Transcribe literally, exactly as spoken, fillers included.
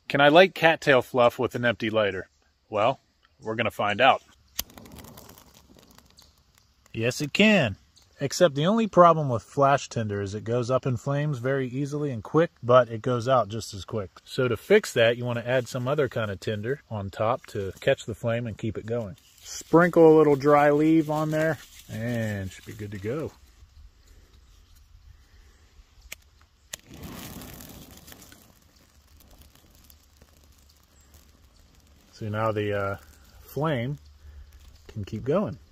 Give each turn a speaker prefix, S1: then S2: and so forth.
S1: Can I light cattail fluff with an empty lighter? Well, we're going to find out. Yes, it can. Except the only problem with flash tinder is it goes up in flames very easily and quick, but it goes out just as quick. So to fix that, you want to add some other kind of tinder on top to catch the flame and keep it going. Sprinkle a little dry leaf on there and should be good to go. So now the uh, flame can keep going.